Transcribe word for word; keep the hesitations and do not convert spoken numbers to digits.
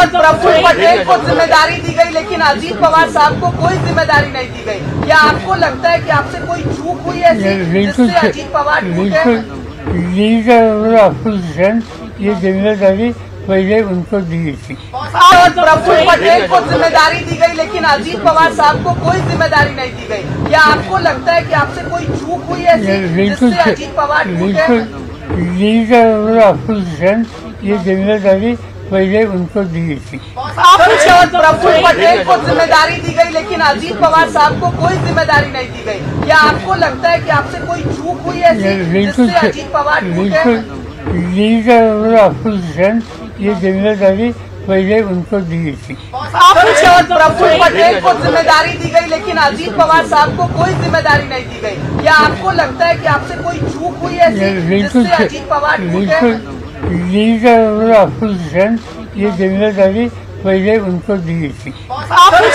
प्रफुल्ल पटेल को जिम्मेदारी दी गई, लेकिन अजीत पवार साहब को कोई जिम्मेदारी नहीं दी गई। क्या आपको लगता है कि आपसे कोई चूक हुई ऐसी जिससे अजीत पवार लीडर अपोजिशन ये जिम्मेदारी पहले उनको दी थी। प्रफुल्ल पटेल को जिम्मेदारी दी गई, लेकिन अजीत पवार साहब को कोई जिम्मेदारी नहीं दी गई। क्या आपको लगता है कि आपसे कोई चूक हुई ऐसी जिससे अजीत पवार लीडर अपोजिशन ये जिम्मेदारी पहले उनको दी थी। प्रफुल्ल पटेल को जिम्मेदारी दी गई, लेकिन अजीत पवार साहब को कोई जिम्मेदारी नहीं दी गई। क्या आपको लगता है कि आपसे कोई चूक हुई ऐसी जिससे अजीत पवार लीडर अपोजिशन ये जिम्मेदारी पहले उनको दी थी। प्रफुल्ल पटेल को जिम्मेदारी दी गई, लेकिन अजीत पवार साहब को कोई जिम्मेदारी नहीं दी गई। क्या आपको लगता है कि आपसे कोई चूक हुई ऐसी जिससे अजीत पवार लीडर अपोजिशन ये जिम्मेदारी पहले उनको दी थी।